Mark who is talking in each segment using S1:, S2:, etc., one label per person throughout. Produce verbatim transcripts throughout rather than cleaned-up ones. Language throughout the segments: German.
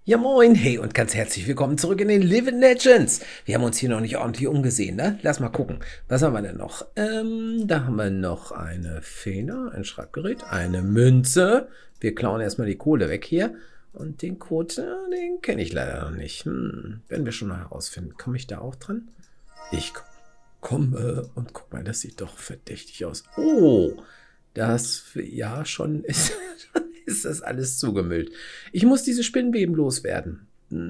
S1: Ja moin, hey und ganz herzlich willkommen zurück in den Living Legends. Wir haben uns hier noch nicht ordentlich umgesehen, ne? Lass mal gucken. Was haben wir denn noch? Ähm, da haben wir noch eine Feder, ein Schreibgerät, eine Münze. Wir klauen erstmal die Kohle weg hier. Und den Code, äh, den kenne ich leider noch nicht. Hm, werden wir schon noch herausfinden. Komme ich da auch dran? Ich komme und guck mal, das sieht doch verdächtig aus. Oh, das, ja, schon ist... ist das alles zugemüllt. Ich muss diese Spinnenweben loswerden.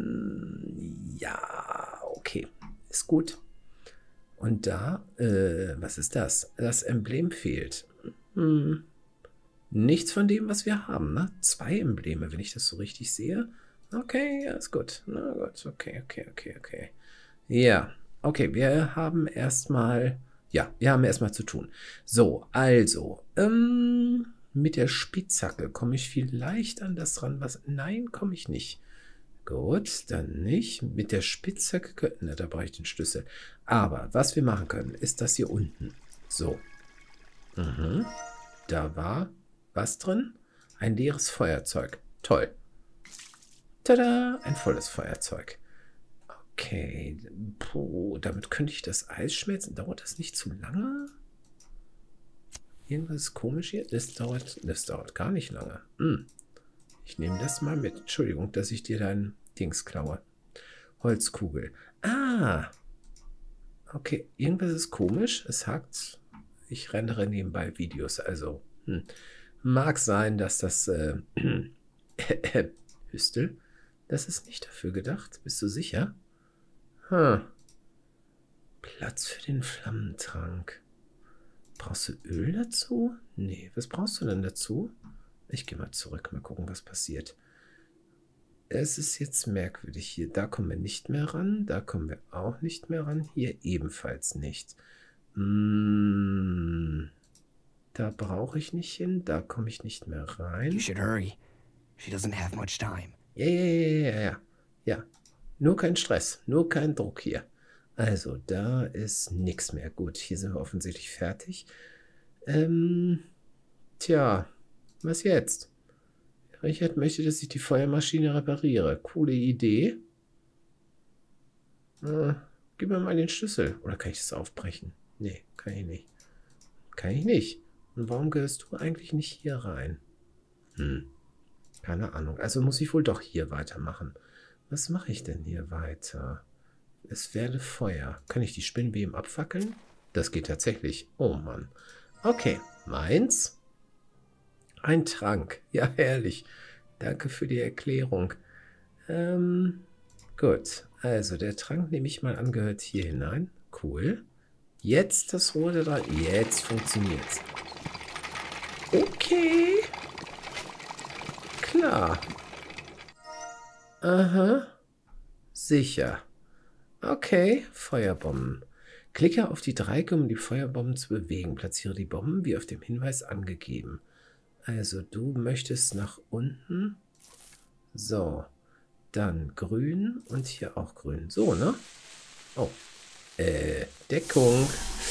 S1: Ja, okay. Ist gut. Und da, äh, was ist das? Das Emblem fehlt. Hm. Nichts von dem, was wir haben, ne? Zwei Embleme, wenn ich das so richtig sehe. Okay, ja, ist gut. Na gut, okay, okay, okay, okay. Ja, okay, wir haben erstmal, ja, wir haben erstmal zu tun. So, also, ähm... mit der Spitzhacke komme ich vielleicht an das ran, was... Nein, komme ich nicht. Gut, dann nicht. Mit der Spitzhacke könnten... Na, da brauche ich den Schlüssel. Aber was wir machen können, ist das hier unten. So. Mhm. Da war was drin? Ein leeres Feuerzeug. Toll. Tada! Ein volles Feuerzeug. Okay. Puh, damit könnte ich das Eis schmelzen. Dauert das nicht zu lange? Irgendwas ist komisch hier. Das dauert, das dauert gar nicht lange. Hm. Ich nehme das mal mit. Entschuldigung, dass ich dir dein Dings klaue. Holzkugel. Ah. Okay, irgendwas ist komisch. Es hakt. Ich rendere nebenbei Videos. Also, hm. Mag sein, dass das äh, Hüstel. Das ist nicht dafür gedacht. Bist du sicher? Hm. Platz für den Flammentrank. Brauchst du Öl dazu? Nee, was brauchst du denn dazu? Ich gehe mal zurück, mal gucken, was passiert. Es ist jetzt merkwürdig hier. Da kommen wir nicht mehr ran, da kommen wir auch nicht mehr ran, hier ebenfalls nicht. Hm, da brauche ich nicht hin, da komme ich nicht mehr rein.
S2: You should hurry. She doesn't have much time.
S1: Ja, ja, ja, ja, ja. Ja, nur kein Stress, nur kein Druck hier. Also, da ist nichts mehr. Gut, hier sind wir offensichtlich fertig. Ähm, tja, was jetzt? Richard möchte, dass ich die Feuermaschine repariere. Coole Idee. Äh, gib mir mal den Schlüssel. Oder kann ich das aufbrechen? Nee, kann ich nicht. Kann ich nicht. Und warum gehörst du eigentlich nicht hier rein? Hm, keine Ahnung. Also muss ich wohl doch hier weitermachen. Was mache ich denn hier weiter? Es werde Feuer. Kann ich die Spinnweben abfackeln? Das geht tatsächlich. Oh Mann. Okay, meins. Ein Trank. Ja, herrlich. Danke für die Erklärung. Ähm, gut. Also, der Trank, nehme ich mal an, gehört hier hinein. Cool. Jetzt das Rohr da dran. Jetzt funktioniert's. Okay. Klar. Aha. Sicher. Okay, Feuerbomben. Klicke auf die Dreiecke, um die Feuerbomben zu bewegen. Platziere die Bomben, wie auf dem Hinweis angegeben. Also, du möchtest nach unten. So, dann grün und hier auch grün. So, ne? Oh, äh, Deckung.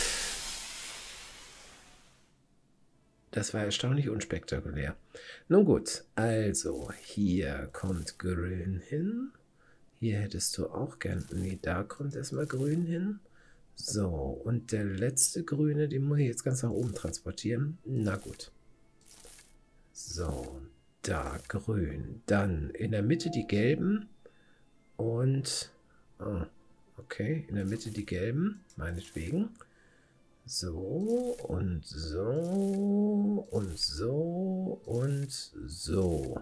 S1: Das war erstaunlich unspektakulär. Nun gut, also, hier kommt grün hin. Hier hättest du auch gern... Nee, da kommt erstmal grün hin. So, und der letzte grüne, den muss ich jetzt ganz nach oben transportieren. Na gut. So, da grün. Dann in der Mitte die gelben. Und... Oh, okay, in der Mitte die gelben, meinetwegen. So, und so, und so, und so.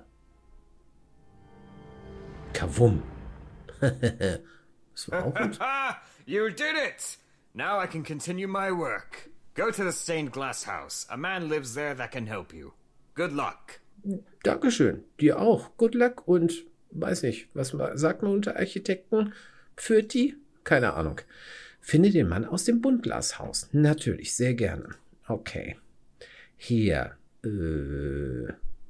S1: Kavum. Das war auch gut.
S3: You did it! Now I can continue my work. Go to the stained glass house. A man lives there that can help you. Good luck.
S1: Dankeschön. Dir auch. Good luck und weiß nicht, was man, sagt man unter Architekten? Führt die? Keine Ahnung. Finde den Mann aus dem Buntglashaus. Natürlich, sehr gerne. Okay. Hier. Äh.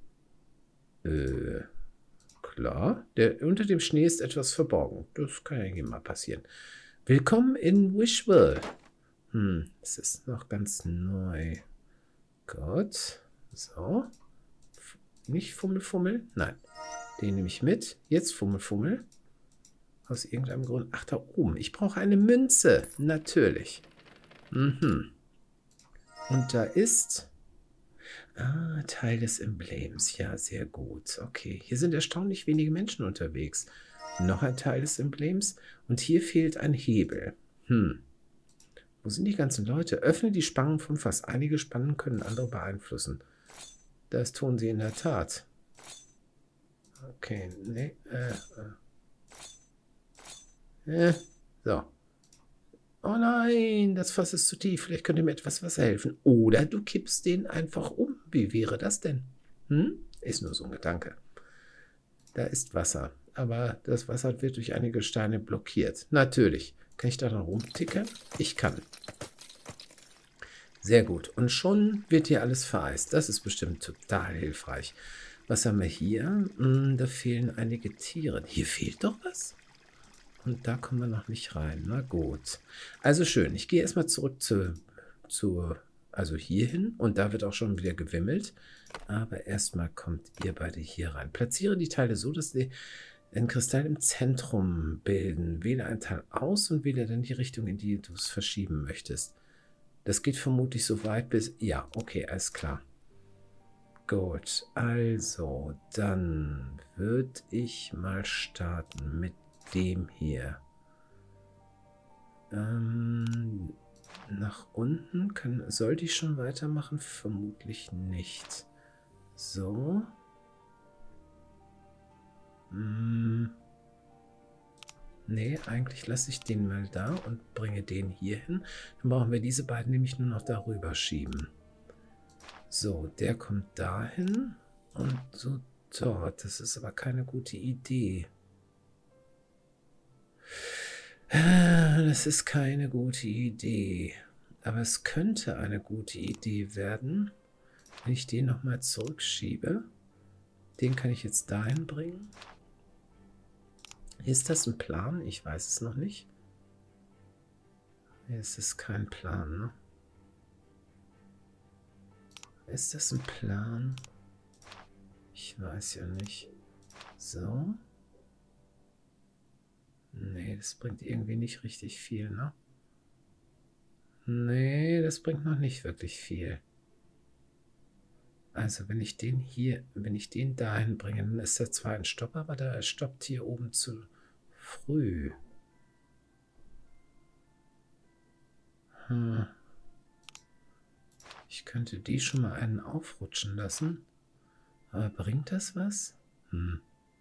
S1: Äh. Klar, der, unter dem Schnee ist etwas verborgen. Das kann ja hier mal passieren. Willkommen in Wishville. Hm, es ist noch ganz neu. Gut. So. F nicht Fummel, Fummel? Nein. Den nehme ich mit. Jetzt Fummel, Fummel. Aus irgendeinem Grund. Ach, da oben. Ich brauche eine Münze. Natürlich. Mhm. Und da ist... Ah, Teil des Emblems. Ja, sehr gut. Okay, hier sind erstaunlich wenige Menschen unterwegs. Noch ein Teil des Emblems. Und hier fehlt ein Hebel. Hm. Wo sind die ganzen Leute? Öffne die Spangen vom Fass. Einige Spannen können andere beeinflussen. Das tun sie in der Tat. Okay, nee. Äh, äh. Äh, so. Oh nein, das Fass ist zu tief. Vielleicht könnte mir etwas Wasser helfen. Oder du kippst den einfach um. Wie wäre das denn? Hm? Ist nur so ein Gedanke. Da ist Wasser. Aber das Wasser wird durch einige Steine blockiert. Natürlich. Kann ich da noch rumtickern? Ich kann. Sehr gut. Und schon wird hier alles vereist. Das ist bestimmt total hilfreich. Was haben wir hier? Hm, da fehlen einige Tiere. Hier fehlt doch was? Und da kommen wir noch nicht rein. Na gut. Also schön. Ich gehe erstmal zurück zu, zu, also hier hin. Und da wird auch schon wieder gewimmelt. Aber erstmal kommt ihr beide hier rein. Platziere die Teile so, dass sie einen Kristall im Zentrum bilden. Wähle ein Teil aus und wähle dann die Richtung, in die du es verschieben möchtest. Das geht vermutlich so weit bis... Ja, okay, alles klar. Gut, also dann würde ich mal starten mit dem hier. Ähm, nach unten kann, sollte ich schon weitermachen? Vermutlich nicht. So. Hm. Nee, eigentlich lasse ich den mal da und bringe den hier hin. Dann brauchen wir diese beiden nämlich nur noch darüber schieben. So, der kommt dahin und so dort. Das ist aber keine gute Idee. Das ist keine gute Idee. Aber es könnte eine gute Idee werden, wenn ich den nochmal zurückschiebe. Den kann ich jetzt dahin bringen. Ist das ein Plan? Ich weiß es noch nicht. Es ist kein Plan, ne? Ist das ein Plan? Ich weiß ja nicht. So. Nee, das bringt irgendwie nicht richtig viel, ne? Nee, das bringt noch nicht wirklich viel. Also, wenn ich den hier, wenn ich den dahin bringe, dann ist er zwar ein Stopp, aber der stoppt hier oben zu früh. Hm. Ich könnte die schon mal einen aufrutschen lassen. Aber bringt das was? Hm.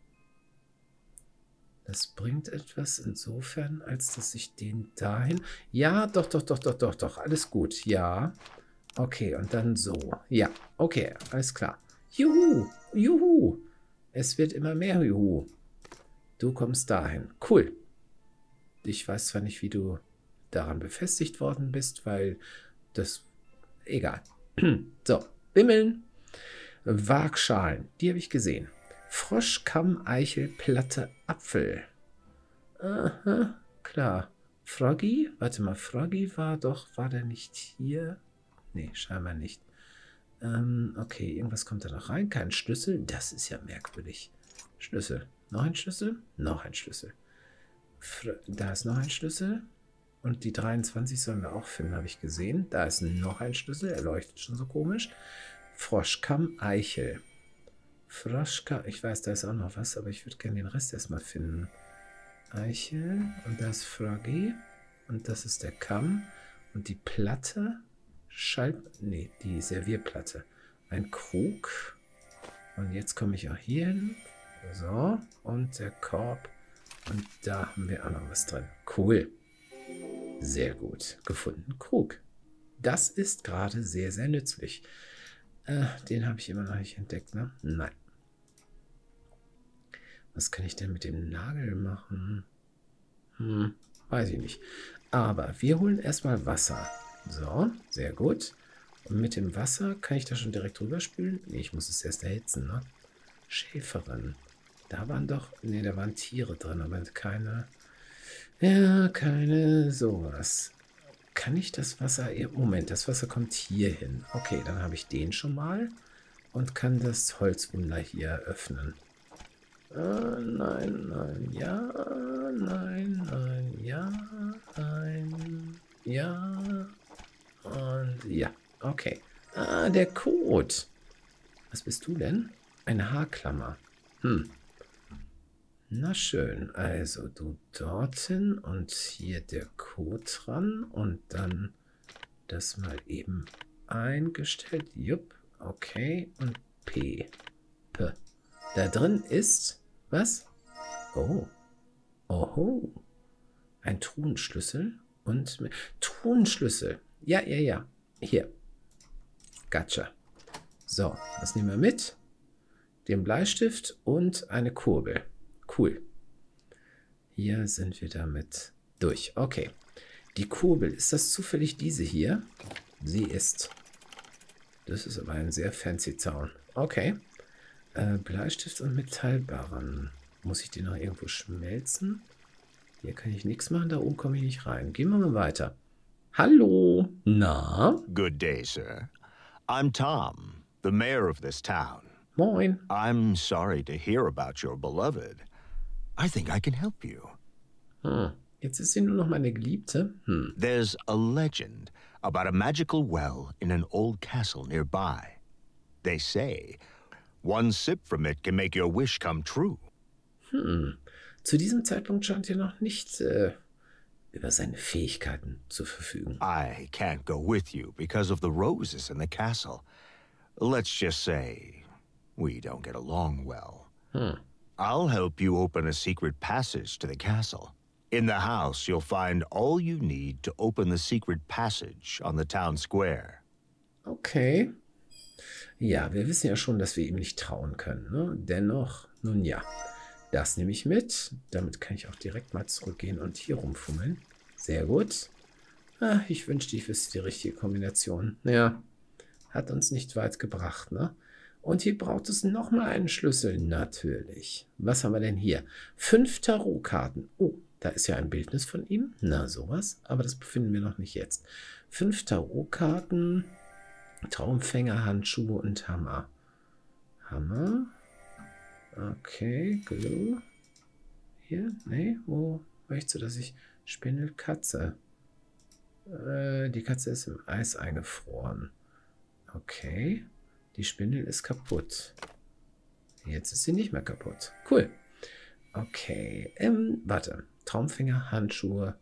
S1: Das bringt etwas insofern, als dass ich den dahin... Ja, doch, doch, doch, doch, doch, doch. Alles gut. Ja. Okay, und dann so. Ja, okay, alles klar. Juhu, juhu. Es wird immer mehr Juhu. Du kommst dahin. Cool. Ich weiß zwar nicht, wie du daran befestigt worden bist, weil das... Egal. So, Wimmeln. Waagschalen, die habe ich gesehen. Froschkamm, Eichel, Platte, Apfel. Aha, klar. Froggy, warte mal, Froggy war doch, war der nicht hier? Nee, scheinbar nicht. Ähm, okay, irgendwas kommt da noch rein. Kein Schlüssel, das ist ja merkwürdig. Schlüssel. Noch ein Schlüssel? Noch ein Schlüssel. Fr da ist noch ein Schlüssel. Und die dreiundzwanzig sollen wir auch finden, habe ich gesehen. Da ist noch ein Schlüssel, er leuchtet schon so komisch. Froschkamm, Eichel. Froschkamm, ich weiß, da ist auch noch was, aber ich würde gerne den Rest erstmal finden. Eichel, und da ist Froggy. Und das ist der Kamm. Und die Platte, Schall... Nee, die Servierplatte. Ein Krug. Und jetzt komme ich auch hier hin. So, und der Korb. Und da haben wir auch noch was drin. Cool. Sehr gut. Gefunden. Krug. Das ist gerade sehr, sehr nützlich. Äh, den habe ich immer noch nicht entdeckt, ne? Nein. Was kann ich denn mit dem Nagel machen? Hm, weiß ich nicht. Aber wir holen erstmal Wasser. So, sehr gut. Und mit dem Wasser kann ich da schon direkt drüber spülen? Nee, ich muss es erst erhitzen, ne? Schäferin. Da waren doch... Nee, da waren Tiere drin, aber keine... Ja, keine sowas. Kann ich das Wasser... Moment, das Wasser kommt hier hin. Okay, dann habe ich den schon mal und kann das Holzwunder hier öffnen. Äh, nein, nein, ja, nein, nein, ja, nein, ja und ja. Okay. Ah, der Code. Was bist du denn? Eine Haarklammer. Hm. Na schön. Also du dorthin und hier der Code dran und dann das mal eben eingestellt. Jupp. Okay. Und P. P. Da drin ist... Was? Oh. Oho. Ein Truhenschlüssel und... Truhenschlüssel. Ja, ja, ja. Hier. Gotcha. So, was nehmen wir mit? Den Bleistift und eine Kurbel. Cool. Hier sind wir damit durch. Okay. Die Kurbel, ist das zufällig diese hier? Sie ist. Das ist aber ein sehr fancy Zaun. Okay. Äh, Bleistift und Metallbarren. Muss ich die noch irgendwo schmelzen? Hier kann ich nichts machen, da oben komme ich nicht rein. Gehen wir mal weiter. Hallo. Na?
S4: Good day, sir. I'm Tom, the mayor of this town.
S1: Moin.
S4: I'm sorry to hear about your beloved. I think I can help you.
S1: Hm. Jetzt ist sie nur noch meine Geliebte. Hm.
S4: There's a legend about a magical well in an old castle nearby. They say one sip from it can make your wish come true.
S1: Hm. Zu diesem Zeitpunkt scheint er noch nicht äh, über seine Fähigkeiten zu verfügen.
S4: I can't go with you because of the roses in the castle. Let's just say we don't get along well.
S1: Hm.
S4: I'll help you open a secret passage to the castle. In the house, you'll find all you need to open the secret passage on the town square.
S1: Okay. Ja, wir wissen ja schon, dass wir ihm nicht trauen können. Ne? Dennoch, nun ja. Das nehme ich mit. Damit kann ich auch direkt mal zurückgehen und hier rumfummeln. Sehr gut. Ah, ich wünschte, ich wüsste die richtige Kombination. Ja, hat uns nicht weit gebracht, ne? Und hier braucht es nochmal einen Schlüssel. Natürlich. Was haben wir denn hier? Fünf Tarotkarten. Oh, da ist ja ein Bildnis von ihm. Na, sowas. Aber das befinden wir noch nicht jetzt. Fünf Tarotkarten. Traumfänger, Handschuhe und Hammer. Hammer. Okay, Glue. Hier? Nee, wo möchtest du, dass ich... Spindel, Katze. Äh, die Katze ist im Eis eingefroren. Okay. Die Spindel ist kaputt. Jetzt ist sie nicht mehr kaputt. Cool. Okay. Ähm, warte. Traumfänger, Handschuhe.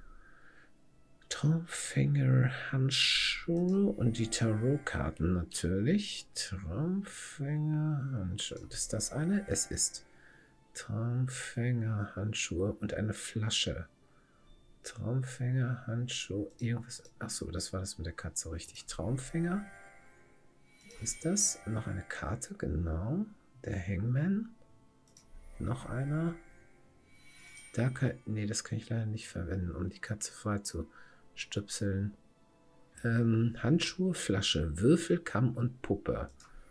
S1: Traumfänger, Handschuhe und die Tarotkarten natürlich. Traumfänger, Handschuhe. Ist das eine? Es ist. Traumfänger, Handschuhe und eine Flasche. Traumfänger, Handschuhe, irgendwas. Achso, das war das mit der Katze, richtig. Traumfänger. Ist das? Noch eine Karte, genau. Der Hangman. Noch einer. Da kann, nee, das kann ich leider nicht verwenden, um die Katze frei zu stöpseln. Ähm, Handschuhe, Flasche, Würfel, Kamm und Puppe.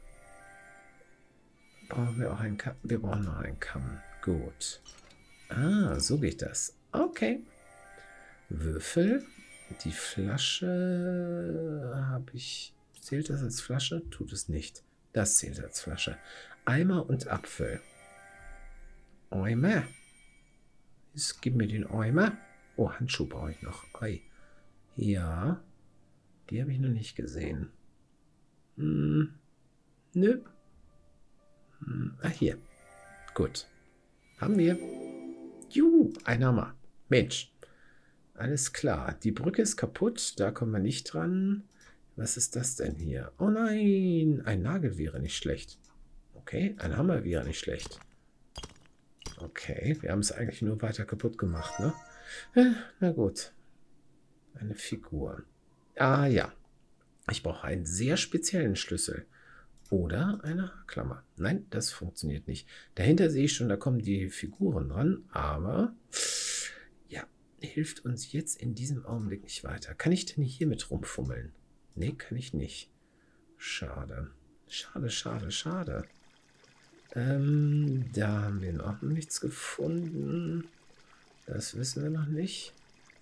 S1: Brauchen wir auch einen Kamm? Wir brauchen noch einen Kamm. Gut. Ah, so geht das. Okay. Würfel. Die Flasche habe ich... Zählt das als Flasche? Tut es nicht. Das zählt als Flasche. Eimer und Apfel. Eimer. Jetzt gib mir den Eimer. Oh, Handschuh brauche ich noch. Ei. Ja. Die habe ich noch nicht gesehen. Hm. Nö. Hm. Ah, hier. Gut. Haben wir. Juhu, ein Hammer. Mensch. Alles klar. Die Brücke ist kaputt. Da kommen wir nicht dran. Was ist das denn hier? Oh nein. Ein Nagel wäre nicht schlecht. Okay. Ein Hammer wäre nicht schlecht. Okay. Wir haben es eigentlich nur weiter kaputt gemacht, ne? Na gut. Eine Figur. Ah ja. Ich brauche einen sehr speziellen Schlüssel. Oder eine Klammer. Nein, das funktioniert nicht. Dahinter sehe ich schon, da kommen die Figuren dran. Aber ja, hilft uns jetzt in diesem Augenblick nicht weiter. Kann ich denn hier mit rumfummeln? Nee, kann ich nicht. Schade. Schade, schade, schade. Ähm, da haben wir noch nichts gefunden. Das wissen wir noch nicht.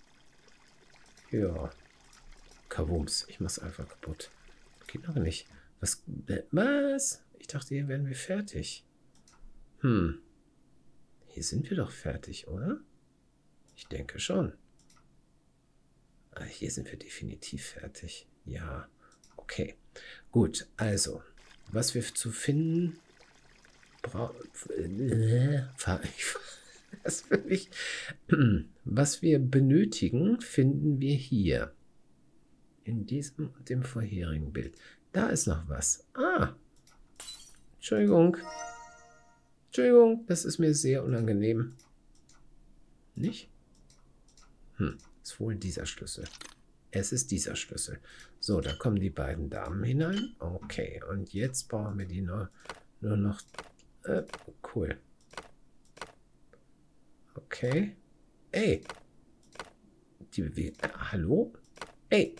S1: Ja. Kabums. Ich mach's einfach kaputt. Geht noch nicht. Was? Was? Ich dachte, hier wären wir fertig. Hm. Hier sind wir doch fertig, oder? Ich denke schon. Ah, hier sind wir definitiv fertig. Ja, okay. Gut, also, was wir zu finden brauchen... Äh, das will ich... Was wir benötigen, finden wir hier. In diesem und dem vorherigen Bild. Da ist noch was. Ah! Entschuldigung. Entschuldigung, das ist mir sehr unangenehm. Nicht? Hm, ist wohl dieser Schlüssel. Es ist dieser Schlüssel. So, da kommen die beiden Damen hinein. Okay, und jetzt brauchen wir die nur, nur noch... Äh, cool. Okay. Ey. Die Bewegung... Äh, hallo? Ey.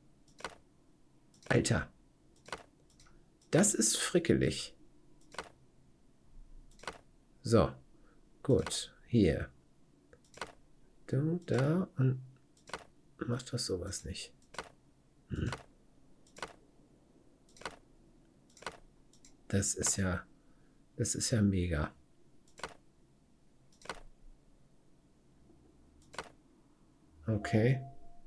S1: Alter. Das ist frickelig. So. Gut. Hier. Du, da und... Macht das sowas nicht. Hm. Das ist ja... Das ist ja mega. Okay.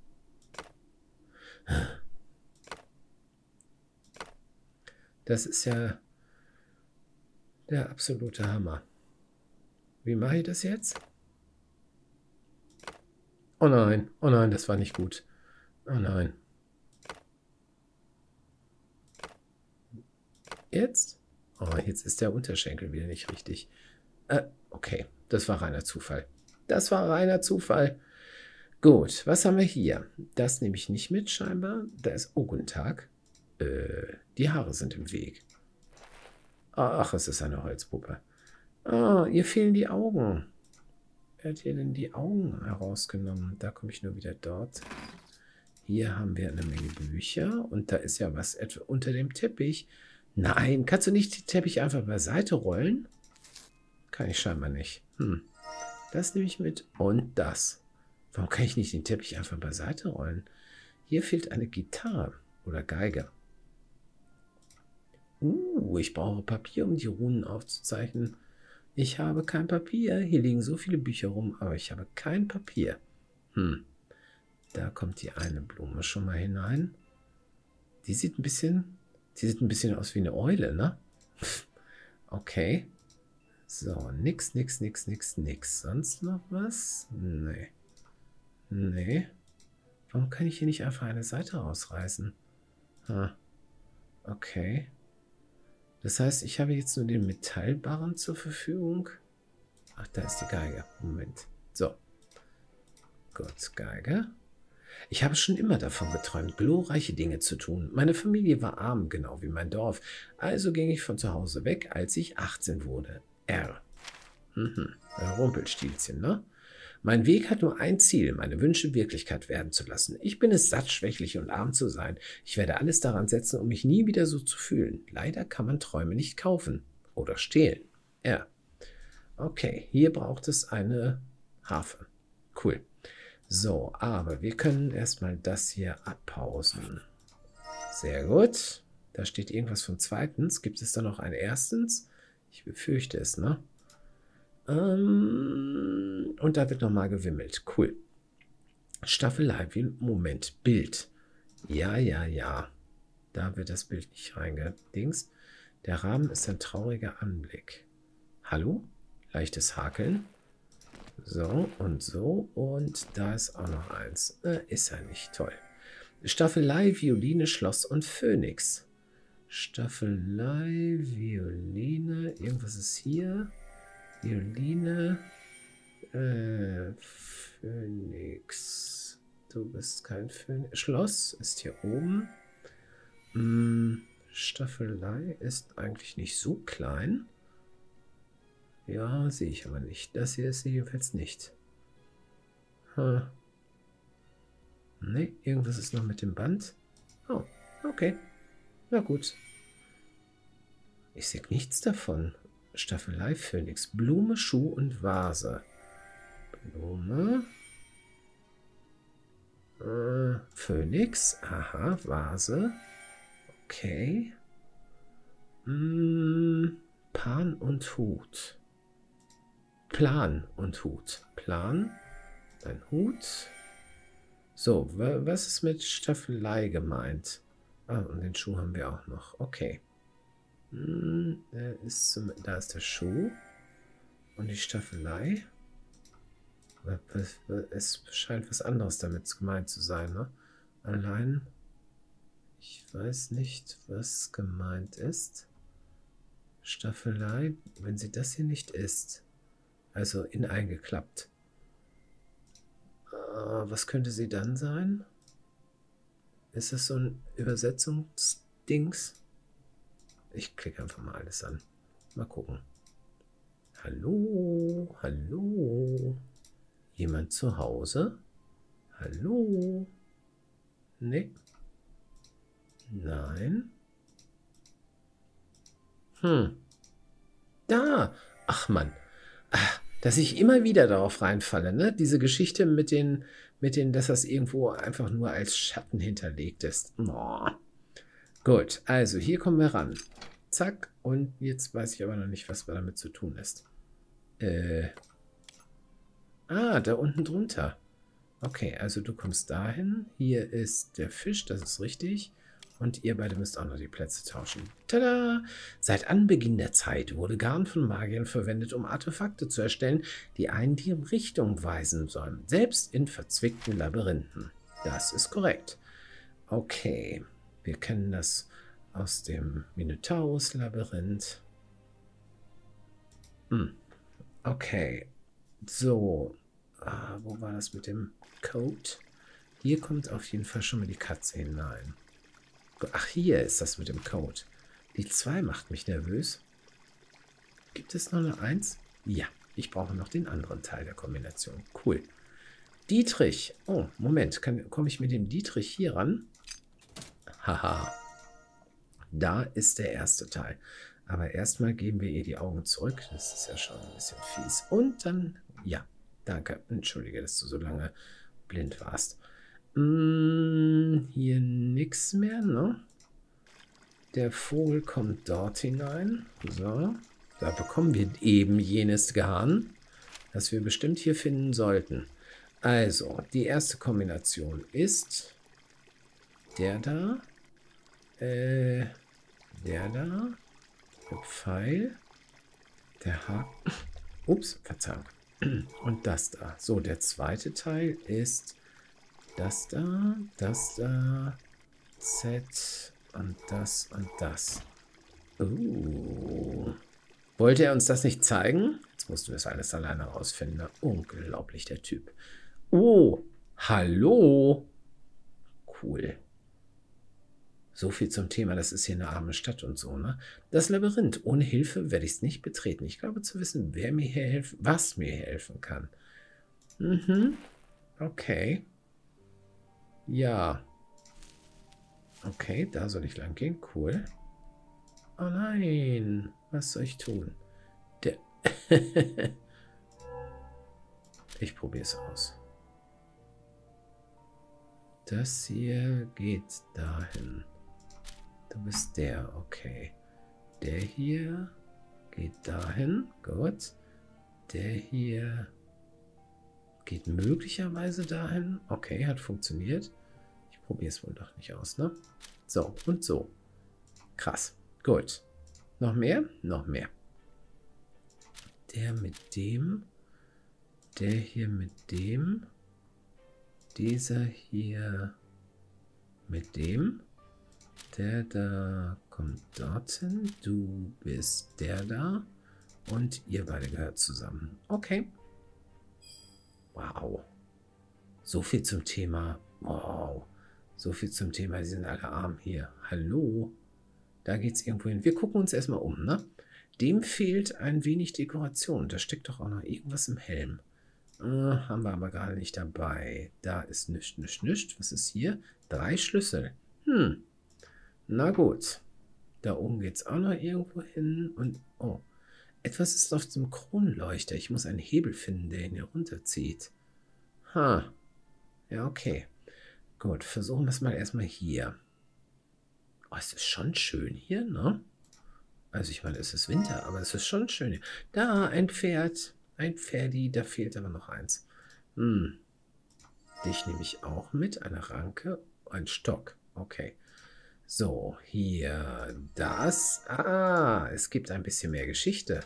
S1: Das ist ja der absolute Hammer. Wie mache ich das jetzt? Oh nein, oh nein, das war nicht gut. Oh nein. Jetzt? Oh, jetzt ist der Unterschenkel wieder nicht richtig. Äh, okay, das war reiner Zufall. Das war reiner Zufall. Gut, was haben wir hier? Das nehme ich nicht mit, scheinbar. Da ist... Oh, guten Tag. Äh, die Haare sind im Weg. Ach, es ist eine Holzpuppe. Ah, ihr fehlen die Augen. Wer hat hier denn die Augen herausgenommen? Da komme ich nur wieder dort. Hier haben wir eine Menge Bücher. Und da ist ja was etwa unter dem Teppich. Nein, kannst du nicht den Teppich einfach beiseite rollen? Kann ich scheinbar nicht. Hm. Das nehme ich mit. Und das. Warum kann ich nicht den Teppich einfach beiseite rollen? Hier fehlt eine Gitarre oder Geige. Uh, ich brauche Papier, um die Runen aufzuzeichnen. Ich habe kein Papier. Hier liegen so viele Bücher rum, aber ich habe kein Papier. Hm. Da kommt die eine Blume schon mal hinein. Die sieht ein bisschen, die sieht ein bisschen aus wie eine Eule, ne? Okay. So, nix, nix, nix, nix, nix. Sonst noch was? Nee. Nee. Warum kann ich hier nicht einfach eine Seite rausreißen? Ah. Okay. Das heißt, ich habe jetzt nur den Metallbarren zur Verfügung. Ach, da ist die Geige. Moment. So. Gut, Geige. Ich habe schon immer davon geträumt, glorreiche Dinge zu tun. Meine Familie war arm, genau wie mein Dorf. Also ging ich von zu Hause weg, als ich achtzehn wurde. R. Mhm. Rumpelstilzchen, ne? Mein Weg hat nur ein Ziel, meine Wünsche Wirklichkeit werden zu lassen. Ich bin es satt, schwächlich und arm zu sein. Ich werde alles daran setzen, um mich nie wieder so zu fühlen. Leider kann man Träume nicht kaufen oder stehlen. Ja. Okay, hier braucht es eine Harfe. Cool. So, aber wir können erstmal das hier abpausen. Sehr gut. Da steht irgendwas von zweitens. Gibt es da noch ein erstens? Ich befürchte es, ne? Ähm, und da wird nochmal gewimmelt. Cool. Staffelei. Moment. Bild. Ja, ja, ja. Da wird das Bild nicht reingedingst. Der Rahmen ist ein trauriger Anblick. Hallo? Leichtes Hakeln. So und so. Und da ist auch noch eins. Äh, ist ja nicht toll. Staffelei, Violine, Schloss und Phönix. Staffelei, Violine. Irgendwas ist hier. Violine. Äh, Phönix. Du bist kein Phönix. Schloss ist hier oben. Hm, Staffelei ist eigentlich nicht so klein. Ja, sehe ich aber nicht. Das hier ist jedenfalls nicht. Hm. Ne, irgendwas ist noch mit dem Band. Oh, okay. Na gut. Ich sehe nichts davon. Staffelei Phönix. Blume, Schuh und Vase. Blume. Äh, Phönix. Aha, Vase. Okay. Hm, Pan und Hut. Plan und Hut. Plan, dein Hut. So, was ist mit Staffelei gemeint? Ah, und den Schuh haben wir auch noch. Okay. Hm, der ist zum, da ist der Schuh. Und die Staffelei. Es scheint was anderes damit gemeint zu sein, ne? Allein, ich weiß nicht, was gemeint ist. Staffelei, wenn sie das hier nicht ist. Also in eingeklappt. Äh, was könnte sie dann sein? Ist das so ein Übersetzungsdings? Ich klicke einfach mal alles an. Mal gucken. Hallo, hallo. Jemand zu Hause? Hallo? Nee. Nein. Hm. Da. Ach Mann. Ach, dass ich immer wieder darauf reinfalle, ne? Diese Geschichte mit den, mit den, dass das irgendwo einfach nur als Schatten hinterlegt ist. Oh. Gut, also hier kommen wir ran. Zack. Und jetzt weiß ich aber noch nicht, was damit zu tun ist. Äh. Ah, da unten drunter. Okay, also du kommst dahin. Hier ist der Fisch, das ist richtig. Und ihr beide müsst auch noch die Plätze tauschen. Tada! Seit Anbeginn der Zeit wurde Garn von Magiern verwendet, um Artefakte zu erstellen, die einen die Richtung weisen sollen. Selbst in verzwickten Labyrinthen. Das ist korrekt. Okay, wir kennen das aus dem Minotaurus-Labyrinth. Hm. Okay. So, ah, wo war das mit dem Code? Hier kommt auf jeden Fall schon mal die Katze hinein. Ach, hier ist das mit dem Code. Die zwei macht mich nervös. Gibt es noch eine eins? Ja, ich brauche noch den anderen Teil der Kombination. Cool. Dietrich. Oh, Moment. Komme ich mit dem Dietrich hier ran? Haha. Da ist der erste Teil. Aber erstmal geben wir ihr die Augen zurück. Das ist ja schon ein bisschen fies. Und dann... Ja, danke. Entschuldige, dass du so lange blind warst. Hm, hier nichts mehr, ne? Der Vogel kommt dort hinein. So, da bekommen wir eben jenes Garn, das wir bestimmt hier finden sollten. Also, die erste Kombination ist der da, äh, der da, der Pfeil, der Haken, ups, Verzeihung. Und das da. So, der zweite Teil ist das da, das da, Z und das und das. Uh. Wollte er uns das nicht zeigen? Jetzt mussten wir es alles alleine rausfinden. Unglaublich, der Typ. Oh, hallo. Cool. So viel zum Thema, das ist hier eine arme Stadt und so, ne? Das Labyrinth. Ohne Hilfe werde ich es nicht betreten. Ich glaube zu wissen, wer mir hier helfen, was mir hier helfen kann. Mhm. Okay. Ja. Okay, da soll ich lang gehen. Cool. Oh nein. Was soll ich tun? Der ich probiere es aus. Das hier geht dahin. Du bist der, okay. Der hier geht dahin. Gut. Der hier geht möglicherweise dahin. Okay, hat funktioniert. Ich probiere es wohl doch nicht aus, ne? So, und so. Krass. Gut. Noch mehr? Noch mehr. Der mit dem. Der hier mit dem. Dieser hier mit dem. Der da kommt dorthin. Du bist der da. Und ihr beide gehört zusammen. Okay. Wow. So viel zum Thema. Wow. So viel zum Thema. Die sind alle arm hier. Hallo. Da geht's irgendwo hin. Wir gucken uns erstmal um, ne? Dem fehlt ein wenig Dekoration. Da steckt doch auch noch irgendwas im Helm. Äh, haben wir aber gerade nicht dabei. Da ist nichts, nichts, nichts. Was ist hier? Drei Schlüssel. Hm. Na gut. Da oben geht es auch noch irgendwo hin. Und, oh. Etwas ist auf dem Kronleuchter. Ich muss einen Hebel finden, der ihn hier runterzieht. Ha. Ja, okay. Gut, versuchen wir es mal erstmal hier. Oh, es ist schon schön hier, ne? Also ich meine, es ist Winter, aber es ist schon schön hier. Da, ein Pferd. Ein Pferdi, da fehlt aber noch eins. Hm. Dich nehme ich auch mit. Eine Ranke, ein Stock. Okay. So, hier das. Ah, es gibt ein bisschen mehr Geschichte.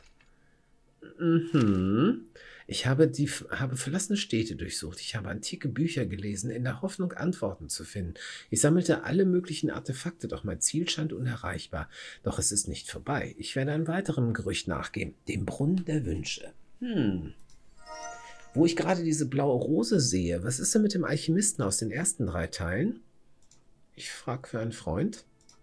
S1: Mhm. Ich habe die habe verlassene Städte durchsucht. Ich habe antike Bücher gelesen, in der Hoffnung, Antworten zu finden. Ich sammelte alle möglichen Artefakte, doch mein Ziel scheint unerreichbar. Doch es ist nicht vorbei. Ich werde einem weiteren Gerücht nachgehen. Dem Brunnen der Wünsche. Hm. Wo ich gerade diese blaue Rose sehe, was ist denn mit dem Alchemisten aus den ersten drei Teilen? Ich frage für einen Freund.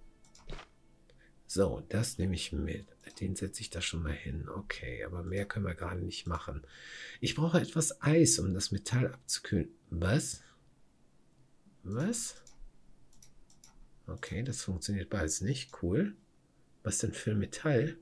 S1: So, das nehme ich mit. Den setze ich da schon mal hin. Okay, aber mehr können wir gerade nicht machen. Ich brauche etwas Eis, um das Metall abzukühlen. Was? Was? Okay, das funktioniert beides nicht. Cool. Was denn für Metall?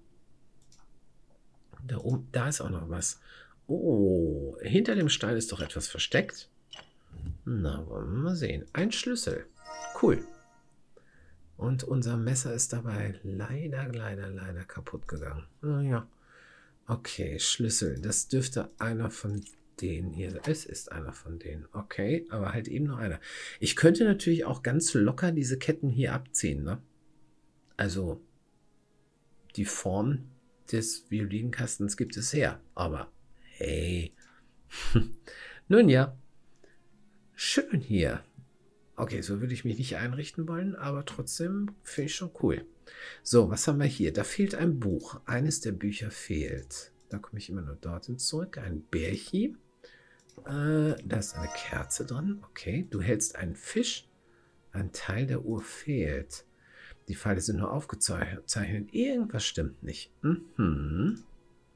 S1: Da oben, da ist auch noch was. Oh, hinter dem Stein ist doch etwas versteckt. Na, wollen wir mal sehen. Ein Schlüssel. Cool. Und unser Messer ist dabei leider, leider, leider kaputt gegangen. Naja. Okay, Schlüssel. Das dürfte einer von denen hier sein. Es ist einer von denen. Okay, aber halt eben nur einer. Ich könnte natürlich auch ganz locker diese Ketten hier abziehen, ne? Also, die Form des Violinenkastens gibt es her. Aber, hey. Nun ja. Schön hier. Okay, so würde ich mich nicht einrichten wollen, aber trotzdem finde ich schon cool. So, was haben wir hier? Da fehlt ein Buch. Eines der Bücher fehlt. Da komme ich immer nur dorthin zurück. Ein Bärchi. Äh, da ist eine Kerze drin. Okay, du hältst einen Fisch. Ein Teil der Uhr fehlt. Die Pfeile sind nur aufgezeichnet. Irgendwas stimmt nicht. Mhm.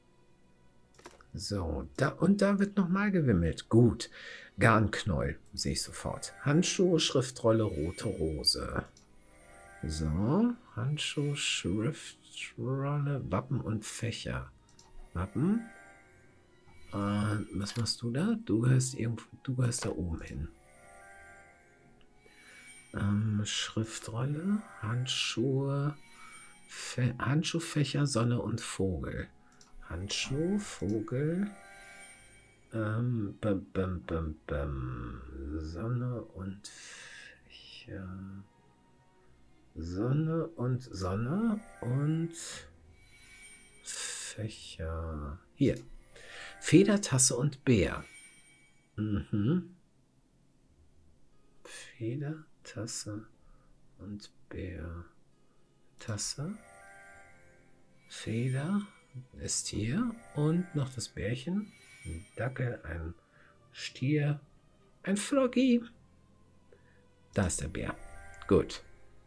S1: So, da und da wird nochmal gewimmelt. Gut. Garnknäuel, sehe ich sofort. Handschuhe, Schriftrolle, rote Rose. So, Handschuh, Schriftrolle, Wappen und Fächer. Wappen. Äh, was machst du da? Du gehörst irgendwo, du gehörst da oben hin. Ähm, Schriftrolle, Handschuhe, Fe Handschuhfächer, Sonne und Vogel. Handschuh, Vogel, ähm, bam, bam, bam, bam. Sonne und Fächer. Sonne und Sonne und Fächer. Hier. Feder, Tasse und Bär. Mhm. Feder, Tasse und Bär. Tasse. Feder ist hier. Und noch das Bärchen. Ein Dackel, ein Stier, ein Floggy. Da ist der Bär. Gut.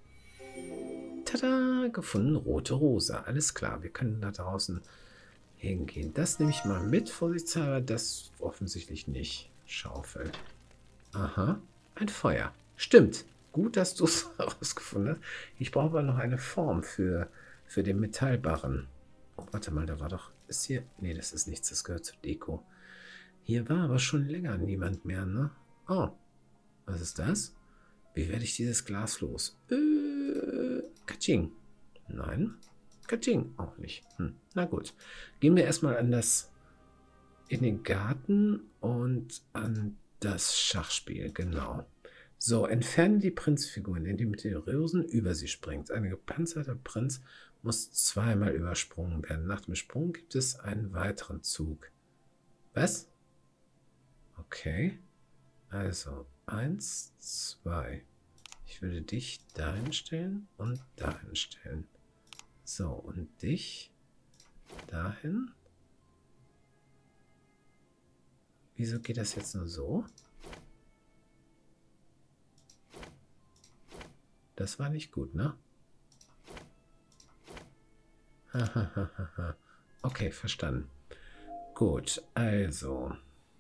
S1: Tada, gefunden, rote Rose. Alles klar, wir können da draußen hingehen. Das nehme ich mal mit, vorsichtshalber. Das offensichtlich nicht. Schaufel. Aha, ein Feuer. Stimmt. Gut, dass du es herausgefunden hast. Ich brauche aber noch eine Form für, für den Metallbarren. Oh, warte mal, da war doch... Ist hier... Nee, das ist nichts. Das gehört zur Deko. Hier war aber schon länger niemand mehr, ne? Oh, was ist das? Wie werde ich dieses Glas los? Äh, Katsching. Nein. Katsching. Auch nicht. Hm. Na gut. Gehen wir erstmal an das... in den Garten und an das Schachspiel. Genau. So, entferne die Prinzfiguren, indem mit den Rösen über sie springt. Ein gepanzerter Prinz muss zweimal übersprungen werden. Nach dem Sprung gibt es einen weiteren Zug. Was? Okay. Also, eins, zwei. Ich würde dich dahin stellen und dahin stellen. So, und dich dahin. Wieso geht das jetzt nur so? Das war nicht gut, ne? Okay, verstanden. Gut, also.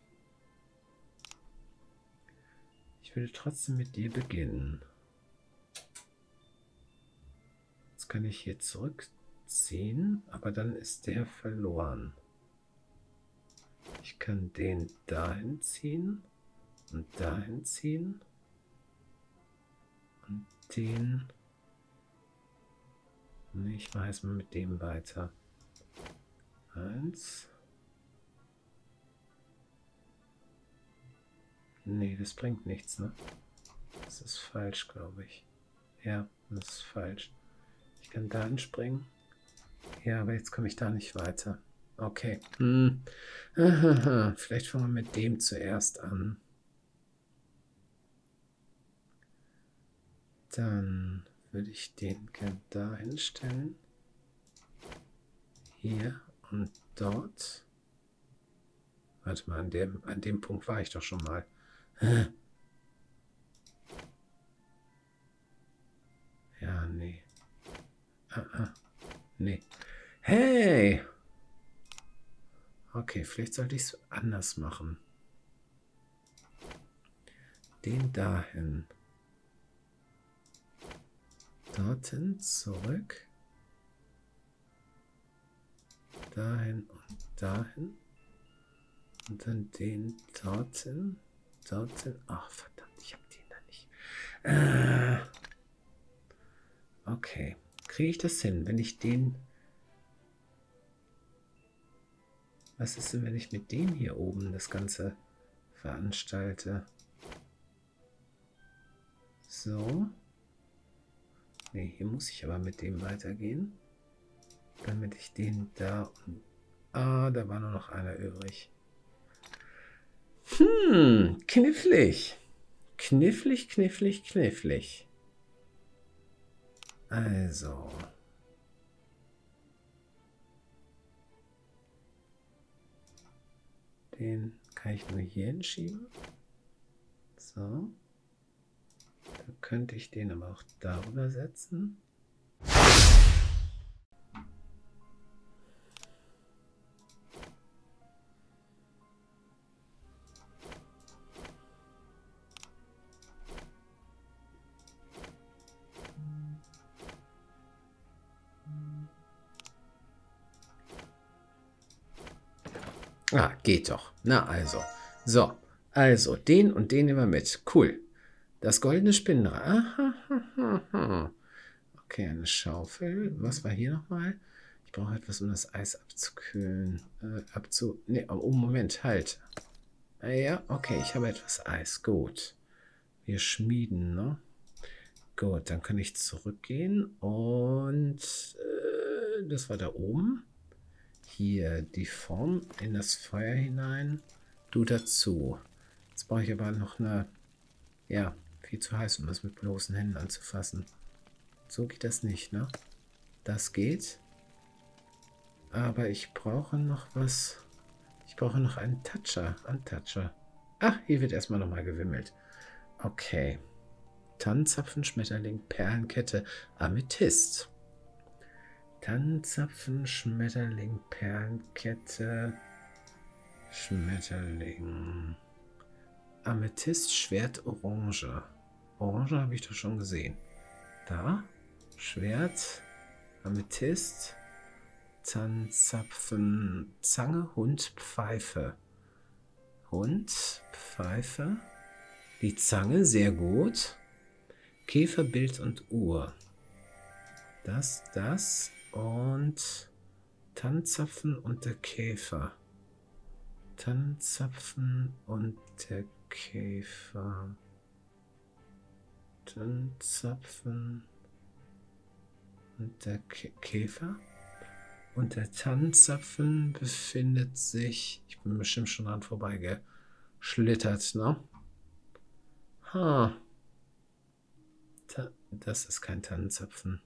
S1: Ich will trotzdem mit dir beginnen. Jetzt kann ich hier zurückziehen, aber dann ist der verloren. Ich kann den dahin ziehen und dahin ziehen und den... Nee, ich mache jetzt mal mit dem weiter. Eins. Nee, das bringt nichts, ne? Das ist falsch, glaube ich. Ja, das ist falsch. Ich kann da hinspringen. Ja, aber jetzt komme ich da nicht weiter. Okay. Hm. Ahaha. Vielleicht fangen wir mit dem zuerst an. Dann würde ich den gerne da hinstellen. Hier und dort. Warte mal, an dem, an dem Punkt war ich doch schon mal. Ja, nee. Ah, ah. Nee. Hey! Okay, vielleicht sollte ich es anders machen. Den dahin. Dorthin, zurück. Dahin und dahin. Und dann den dorthin. Dorthin. Ach, verdammt, ich habe den da nicht. Äh, okay. Kriege ich das hin, wenn ich den... Was ist denn, wenn ich mit dem hier oben das Ganze veranstalte? So. Ne, hier muss ich aber mit dem weitergehen. Damit ich den da... Ah, da war nur noch einer übrig. Hm, knifflig. Knifflig, knifflig, knifflig. Also... Den kann ich nur hier hinschieben. So. Dann könnte ich den aber auch darüber setzen. Ah, geht doch. Na also. So, also den und den nehmen wir mit. Cool. Das goldene Spinnrad. Aha. Okay, eine Schaufel. Was war hier nochmal? Ich brauche etwas, um das Eis abzukühlen. Äh, abzu... Ne, oh, Moment, halt. Ja, okay, ich habe etwas Eis. Gut. Wir schmieden, ne? Gut, dann kann ich zurückgehen und äh, das war da oben. Hier die Form in das Feuer hinein. Du dazu. Jetzt brauche ich aber noch eine... Ja, viel zu heiß, um das mit bloßen Händen anzufassen. So geht das nicht, ne? Das geht. Aber ich brauche noch was. Ich brauche noch einen Toucher. Untoucher. Ach, hier wird erstmal nochmal gewimmelt. Okay. Tannenzapfen, Schmetterling, Perlenkette, Amethyst. Tannenzapfen, Schmetterling, Perlenkette, Schmetterling, Amethyst, Schwert, Orange. Orange habe ich doch schon gesehen. Da, Schwert, Amethyst, Tannenzapfen, Zange, Hund, Pfeife. Hund, Pfeife, die Zange, sehr gut. Käfer, Bild und Uhr. Das, das und Tannenzapfen und der Käfer. Tannenzapfen und der Käfer. Tannenzapfen und der Kä Käfer. Und der Tannenzapfen befindet sich... Ich bin bestimmt schon dran vorbeigeschlittert, ne? Ha. Ta das ist kein Tannenzapfen.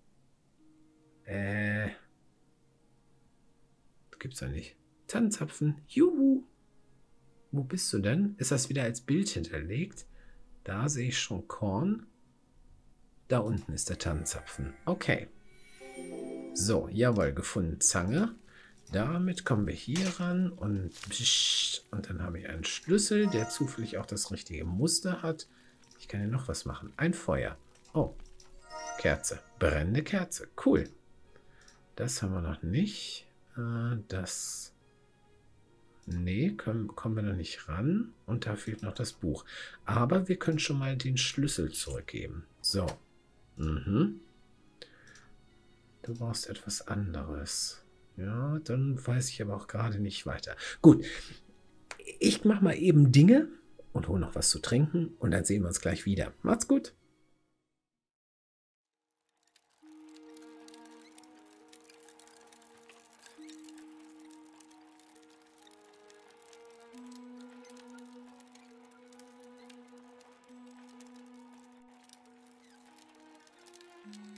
S1: Äh. Das gibt's ja nicht. Tannenzapfen. Juhu. Wo bist du denn? Ist das wieder als Bild hinterlegt? Da sehe ich schon Korn. Da unten ist der Tannenzapfen. Okay. So, jawohl, gefunden. Zange. Damit kommen wir hier ran und, und dann habe ich einen Schlüssel, der zufällig auch das richtige Muster hat. Ich kann hier noch was machen. Ein Feuer. Oh, Kerze. Brennende Kerze. Cool. Das haben wir noch nicht. Äh, das... Nee, können, kommen wir noch nicht ran. Und da fehlt noch das Buch. Aber wir können schon mal den Schlüssel zurückgeben. So. Mhm. Du brauchst etwas anderes. Ja, dann weiß ich aber auch gerade nicht weiter. Gut. Ich mache mal eben Dinge und hole noch was zu trinken und dann sehen wir uns gleich wieder. Macht's gut!
S5: Thank you.